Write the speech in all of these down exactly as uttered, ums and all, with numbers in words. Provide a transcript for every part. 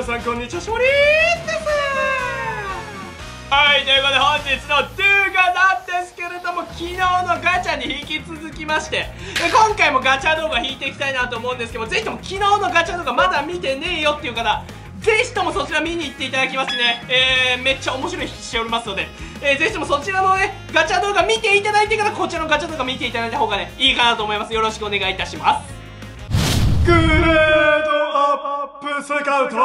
さんこんにちは、しもりーです。はい、ということで本日の動画なんですけれども、昨日のガチャに引き続きまして今回もガチャ動画引いていきたいなと思うんですけども、ぜひとも昨日のガチャ動画まだ見てねえよっていう方、ぜひともそちら見に行っていただきましてね、えー、めっちゃ面白いしておりますので、えー、ぜひともそちらのねガチャ動画見ていただいてからこちらのガチャ動画見ていただいた方がねいいかなと思います。よろしくお願いいたします。グレードアップスカウト。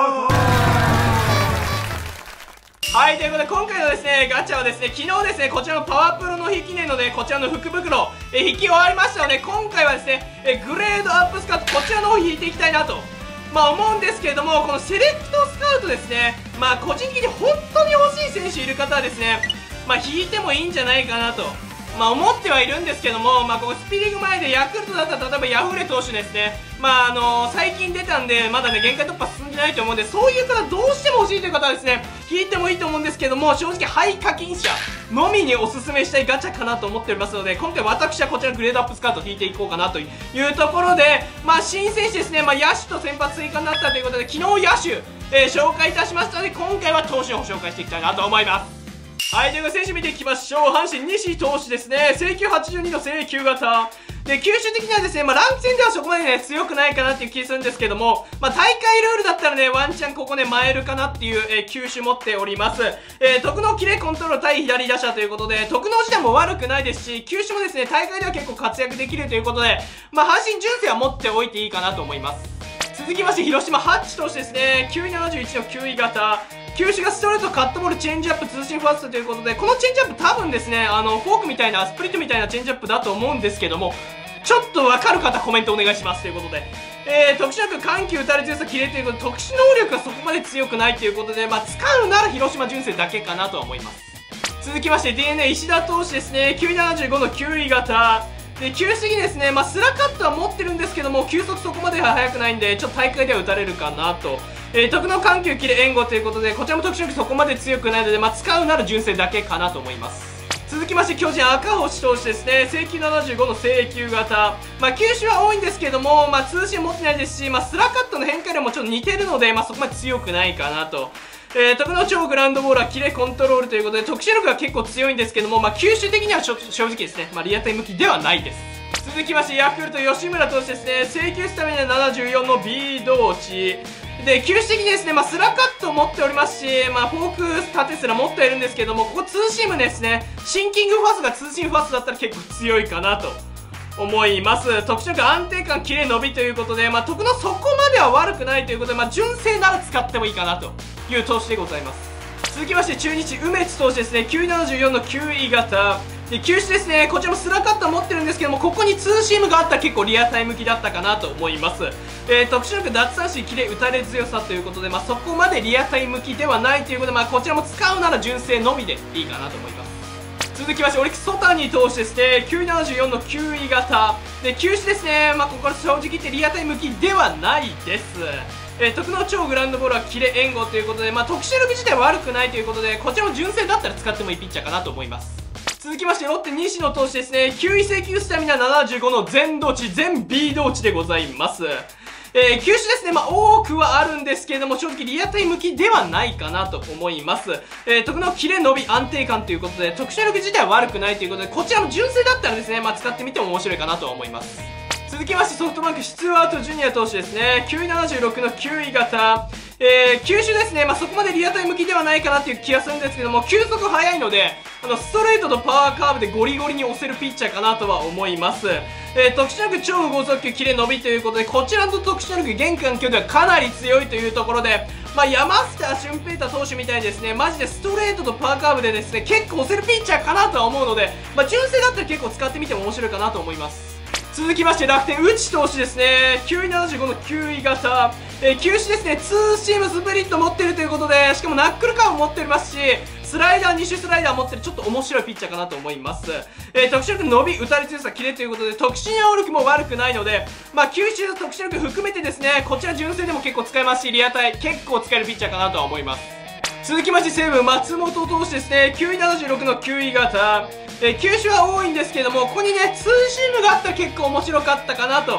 はい、ということで今回のですねガチャはですね、昨日ですねこちらのパワープロの日記念のねこちらの福袋、え引き終わりましたので、今回はですねえグレードアップスカウトこちらの方引いていきたいなとまあ思うんですけれども、このセレクトスカウトですね、まあ個人的に本当に欲しい選手いる方はですね、まあ引いてもいいんじゃないかなとまあ思ってはいるんですけども、まあここスピリング前でヤクルトだったら例えばヤフレ投手ですね、まああのー、最近出たんでまだね限界突破進んでないと思うんで、そういう方どうしても欲しいという方はですね引いてもいいと思うんですけども、正直ハイ課金者のみにおすすめしたいガチャかなと思っておりますので、今回私はこちらグレードアップスカウト引いていこうかなというところで、まあ新選手ですね、まあ野手と先発追加になったということで昨日野手、えー、紹介いたしましたので、今回は投手を紹介していきたいなと思います。はい、ということで選手見ていきましょう。阪神西投手ですね、制球はちじゅうにの制球型で、球種的にはですね、まあ、ランク戦ではそこまでね強くないかなっていう気するんですけども、まあ、大会ルールだったらねワンチャンここねマエルかなっていう、えー、球種持っております。えー、特能キレコントロール対左打者ということで、特能自体も悪くないですし、球種もですね大会では結構活躍できるということで、まあ、阪神純正は持っておいていいかなと思います。続きまして広島ハッチ投手ですね、きゅうななじゅういちのきゅうい型、球種がストレート、カットボール、チェンジアップ、通信ファーストということで、このチェンジアップ多分ですねあのフォークみたいなスプリットみたいなチェンジアップだと思うんですけども、ちょっと分かる方コメントお願いしますということで、えー、特殊能力、緩急、打たれ強さ、キレということで、特殊能力がそこまで強くないということで、まあ、使うなら広島純正だけかなとは思います。続きまして ディーエヌエー 石田投手ですね、きゅうななじゅうごのきゅうい型で、球種的にですね、まあ、スラカットは持ってるんですけども、球速そこまでは速くないんで、ちょっと大会では打たれるかなと。えー、特能緩急、キレ、援護ということで、こちらも特殊能力そこまで強くないので、まあ、使うなら純正だけかなと思います。続きまして巨人赤星投手ですね、制球ななじゅうごの制球型、まあ、球種は多いんですけども、まあ、通信持ってないですし、まあ、スラカットの変化量もちょっと似てるので、まあ、そこまで強くないかなと。えー、特能超グラウンドボールはキレコントロールということで、特殊力が結構強いんですけども、まあ、球種的には正直ですね、まあ、リアタイ向きではないです。続きましてヤクルト吉村投手ですね、制球スタミナななじゅうよんの B 同値で、球種的にですね、まあ、スラカットを持っておりますし、まあ、フォーク縦すら持っているんですけども、ここツーシームですね、シンキングファーストがツーシームファーストだったら結構強いかなと思います。特殊力安定感、キレ伸びということで、まあ、特のそこまでは悪くないということで、まあ、純正なら使ってもいいかなという投手でございます。続きまして中日梅津投手ですね、きゅうななじゅうよんのきゅうい型で、球種ですね、こちらもスラカットは持ってるんですけども、ここにツーシームがあったら結構リアタイ向きだったかなと思います。えー、特殊力奪三振、キレ、打たれ強さということで、まあ、そこまでリアタイ向きではないということで、まあ、こちらも使うなら純正のみでいいかなと思います。続きましてオリックス曽谷投手ですね、きゅうななじゅうよんのきゅうい型で、球種ですね、まあ、ここから正直言ってリアタイ向きではないです。えー、特能超グラウンドボールはキレ援護ということで、まあ、特殊力自体は悪くないということで、こちらも純正だったら使ってもいいピッチャーかなと思います。続きましてロッテ西野投手ですね、きゅうい制球スタミナななじゅうごの全同値、全 B 同値でございます。えー、球種ですね、まあ、多くはあるんですけれども、正直リアタイ向きではないかなと思います。えー、特能キレ伸び安定感ということで、特殊力自体は悪くないということで、こちらも純正だったらですね、まあ、使ってみても面白いかなと思います。続きましてソフトバンクスチュワートジュニア投手ですね、きゅうななじゅうろくのきゅうい型えー、球種ですね、まあ、そこまでリアタイ向きではないかなっていう気がするんですけども、球速速いので、あのストレートとパワーカーブでゴリゴリに押せるピッチャーかなとは思います。えー、特殊力超剛速球、キレ伸びということで、こちらの特殊力現環境ではかなり強いというところで、まあ、山下俊平太投手みたいにですね、マジでストレートとパワーカーブでですね、結構押せるピッチャーかなとは思うので、まあ、純正だったら結構使ってみても面白いかなと思います。続きまして楽天内投手ですね、きゅうななじゅうごのきゅうい型、えー、球種ですね、ツーシームスプリット持ってるということで、しかもナックルカーも持っておりますし、スライダーに種スライダー持ってるちょっと面白いピッチャーかなと思います。えー、特殊力伸び、打たれ強さ、キレということで、特殊能力も悪くないので、まあ、球種と特殊力含めてですね、こちら純正でも結構使えますし、リアタイ結構使えるピッチャーかなとは思います。続きまして西武松本投手ですね、きゅうななじゅうろくのきゅうい型、えー、球種は多いんですけども、ここにねツーシームがあったら結構面白かったかなと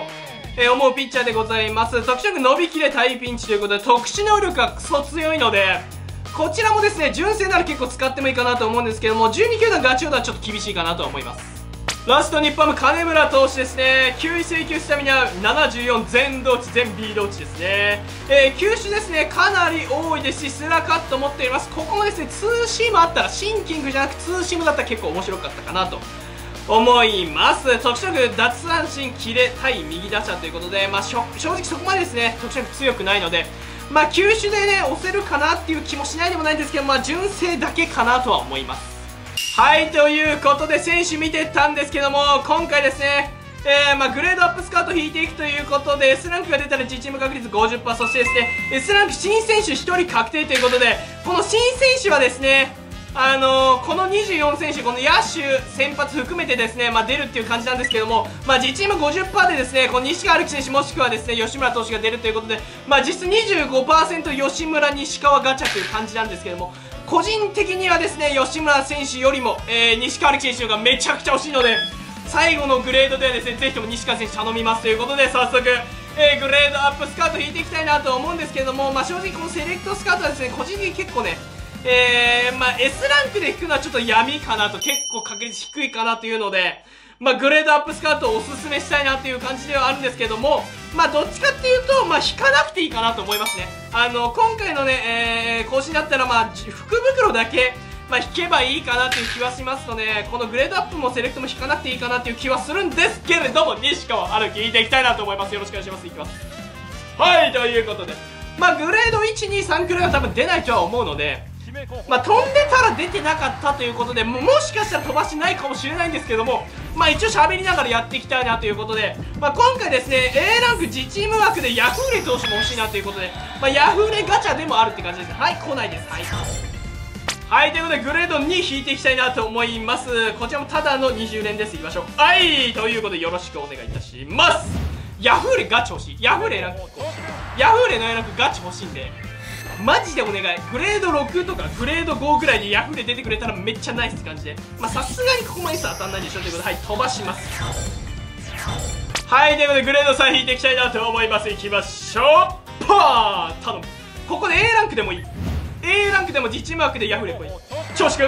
えー、思うピッチャーでございます。特殊能力伸びきれ大ピンチということで、特殊能力がクソ強いので、こちらもですね、純正なら結構使ってもいいかなと思うんですけども、じゅうに球団ガチオーダーはちょっと厳しいかなと思います。ラスト日本ハム金村投手ですね。きゅうい制球スタミナななじゅうよん、全同値全 B 同値ですね。えー、球種ですねかなり多いですし、スラカット持っています。ここもですねツーシームあったら、シンキングじゃなくツーシームだったら結構面白かったかなと思います。特殊力奪三振キレ対右打者ということで、まあ、正直そこまでですね特殊力強くないので、まあ球種でね押せるかなっていう気もしないでもないんですけど、まあ純正だけかなとは思います。はい、ということで選手見てったんですけども、今回ですね、えー、まあグレードアップスカウト引いていくということで、 S ランクが出たら自チーム確率 ごじゅっパーセント、 そしてですね S ランク新選手ひとり確定ということで、この新選手はですねあのー、このにじゅうよん選手、この野手先発含めてですね、まあ、出るっていう感じなんですけども、まあ、自チーム ごじゅっパーセント でですねこの西川春樹選手もしくはですね吉村投手が出るということで、まあ、実質 にじゅうごパーセント 吉村西川ガチャという感じなんですけども、個人的にはですね吉村選手よりも、えー、西川春樹選手がめちゃくちゃ惜しいので、最後のグレードではですねぜひとも西川選手頼みますということで、早速、えー、グレードアップスカウト引いていきたいなと思うんですけども、まあ、正直このセレクトスカウトはですね個人的に結構ねえー、まあ S ランクで引くのはちょっと闇かなと、結構確率低いかなというので、まあグレードアップスカウトをおすすめしたいなという感じではあるんですけども、まあどっちかっていうと、まあ引かなくていいかなと思いますね。あの、今回のね、えー、更新だったらまあ福袋だけ、まあ引けばいいかなという気はしますので、このグレードアップもセレクトも引かなくていいかなという気はするんですけれども、西川春樹引いていきたいなと思います。よろしくお願いします。いきます。はい、ということで、まあグレードいち、に、さんくらいは多分出ないとは思うので、まあ飛んでたら出てなかったということで、 も, もしかしたら飛ばしないかもしれないんですけども、まあ一応喋りながらやっていきたいなということで、まあ、今回ですね A ランク自チーム枠でヤフーレ投手も欲しいなということで、まあ、ヤフーレガチャでもあるって感じですね。はい、来ないです。はい、はい、ということでグレードに引いていきたいなと思います。こちらもただのにじゅう連です。いきましょう。はい、ということでよろしくお願いいたします。ヤフーレガチ欲しい。ヤフーレ A ランクヤフーレの A ランクガチ欲しいんで、マジでお願い。グレードろくとかグレードごぐらいでヤフーで出てくれたらめっちゃナイスって感じで、まあさすがにここまで当たんないでしょということで、はい、飛ばします。はい、ということでグレードさん引いていきたいなと思います。いきましょう。パー頼む。ここで A ランクでもいい。 A ランクでも自チーム枠でヤフーレ来い。調子くん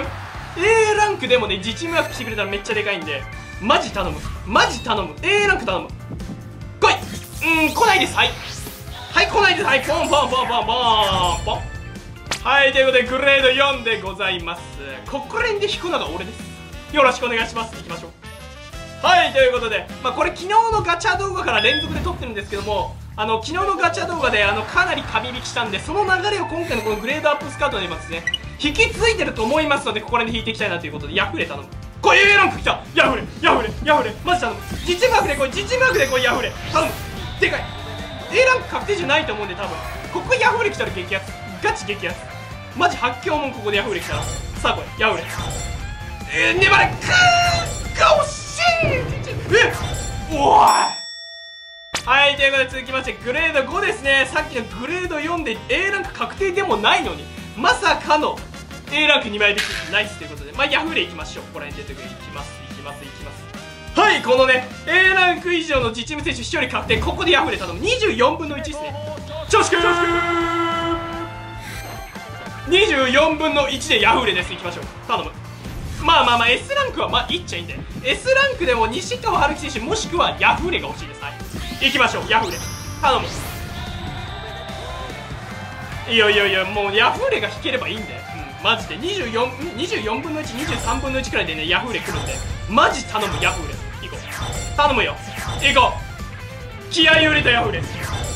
A ランクでもね自チーム枠来てくれたらめっちゃでかいんで、マジ頼む。マジ頼む。 A ランク頼む。来い。うーん、来ないです。はいはい、来ないです。はい、ポンポンポンポンポンポン。はい、ということでグレードよんでございます。ここら辺で引くのが俺です。よろしくお願いします。いきましょう。はい、ということで、まあ、これ昨日のガチャ動画から連続で撮ってるんですけども、あの昨日のガチャ動画であのかなり神引きしたんで、その流れを今回のこのグレードアップスカウトでますね引き継いでると思いますので、ここら辺で引いていきたいなということで、ヤフレ頼む。これ A ランク来た。ヤフレヤフレヤフレマジ頼む。自チーム枠で来い。自チーム枠で来い。ヤフレ頼む。でかい。A ランク確定じゃないと思うんで、多分ここヤフーレ来たら激アツ。ガチ激アツ。マジ発狂もん。ここでヤフーレ来たらさあ来い。ヤフーレえー、粘れ。くーが惜しい。えおーい。はい、ということで続きましてグレードごですね。さっきのグレードよんで A ランク確定でもないのにまさかの A ランクにまい引きナイスということで、まあヤフーレいきましょう。ここら辺出てくる。いきますいきますいきます。はい、このね A ランク以上の自チーム選手ひとり確定。ここでヤフーレ頼む。にじゅうよんぶんのいちですね。調子くーにじゅうよんぶんのいちでヤフーレです。いきましょう。頼む。まあまあまあ S ランクはまあいっちゃいいんで、 S ランクでも西川春樹選手もしくはヤフーレが欲しいです。はい、いきましょう。ヤフーレ頼む。いやいやいや、もうヤフーレが引ければいいんで、うん、マジでにじゅうよん、にじゅうよんぶんのいち、にじゅうさんぶんのいちくらいでねヤフーレ来るんで、マジ頼む。ヤフーレ行こう。頼むよ。行こう。気合い入れたヤフーレ。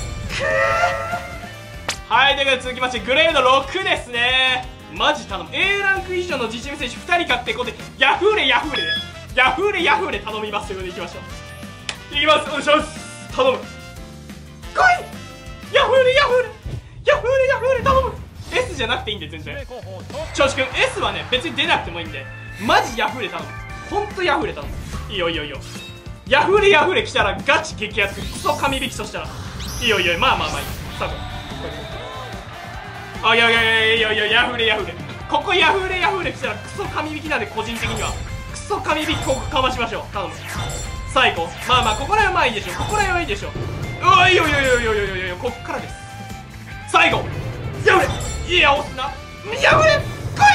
はい、ということで続きましてグレードろくですね。マジ頼む。 A ランク以上の自チーム選手ふたり確定。ここでヤフーレヤフーレヤフーレヤフーレ頼みますということでいきましょう。いきます。お願いします。頼む。来い。ヤフーレヤフーレヤフーレヤフーレ頼む。 S じゃなくていいんで全然。調子くん S はね別に出なくてもいいんで、マジヤフーレ頼む。ほんとヤフーレ頼む。いいよいいよいいよ。ヤフーレヤフーレ来たらガチ激アツ。クソ神引きとしたらいいよいいよ。まあまあまあいい。さあこれあ、いやいやいやいやいや、ヤフーレヤフーレここヤフーレヤフーレ来たらクソ神引きなんで、個人的にはクソ神引きここかましましょう。頼む。さあ行こう。まあまあここら辺はまあいいでしょう。ここら辺はいいでしょう。 うわいいよいいよいいよいいよいいよいいよ、こっからです。最後やれ、いや押すな、やれ来い。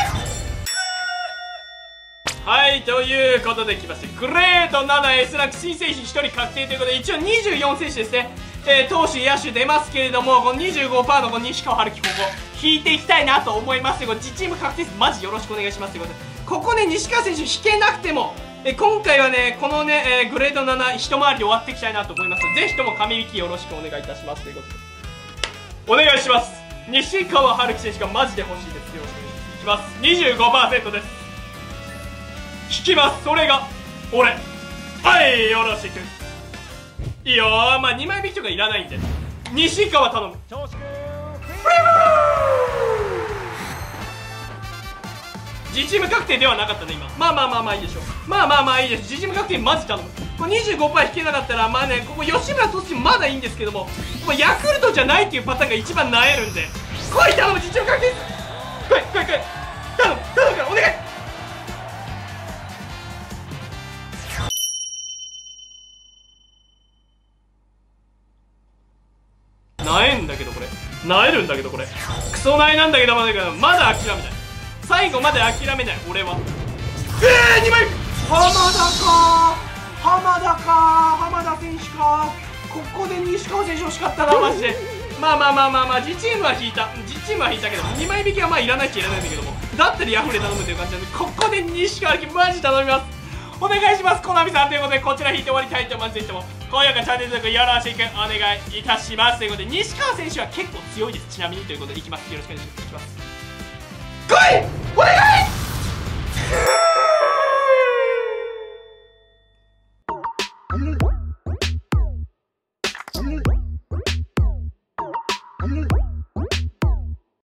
はい、ということできまして、グレードなな S ランク新選手ひとり確定ということで、一応にじゅうよん選手ですね、えー、投手野手出ますけれども、この にじゅうごパーセント のこの西川春樹、ここ引いていきたいなと思います。これ自チーム確定です。マジよろしくお願いしますということで、ここね西川選手引けなくても、え今回はねこのね、えー、グレードなな一回りで終わっていきたいなと思います。ぜひとも神引きよろしくお願いいたしますということで、お願いします。西川春樹選手がマジで欲しいです。よろしくお願いします。 にじゅうごパーセント です。引きます。それが俺。はい、よろしく。いいよー。まあにまい引きとかいらないんで西川頼む。自チーム確定ではなかったね今。まあまあまあまあいいでしょう。まあまあまあいいです。自チーム確定マジ頼む。これ にじゅうごパーセント 引けなかったらまあね、ここ吉村投手まだいいんですけども、これヤクルトじゃないっていうパターンが一番なえるんで、来い頼む。自チーム確定です。来い来い来い頼む頼むからお願い。なえんだけどこれ、なえるんだけどこれクソなえなんだけど、まだまだ諦めない。最後まで諦めない俺は。えー、にまい浜田か浜田か浜田選手か。ここで西川選手欲しかったなマジで。まあまあまあまあまあ自チームは引いた、自チームは引いたけどにまい引きはまあいらないっちゃいらないんだけども、だったらヤフレ頼むという感じなんで、ここで西川選手マジ頼みます。お願いしますコナミさんということで、こちら引いて終わりたいと思います。ぜひとも高評価チャンネル登録よろしくお願いいたしますということで、西川選手は結構強いですちなみにということでいきます。よろしくお願いします。来い。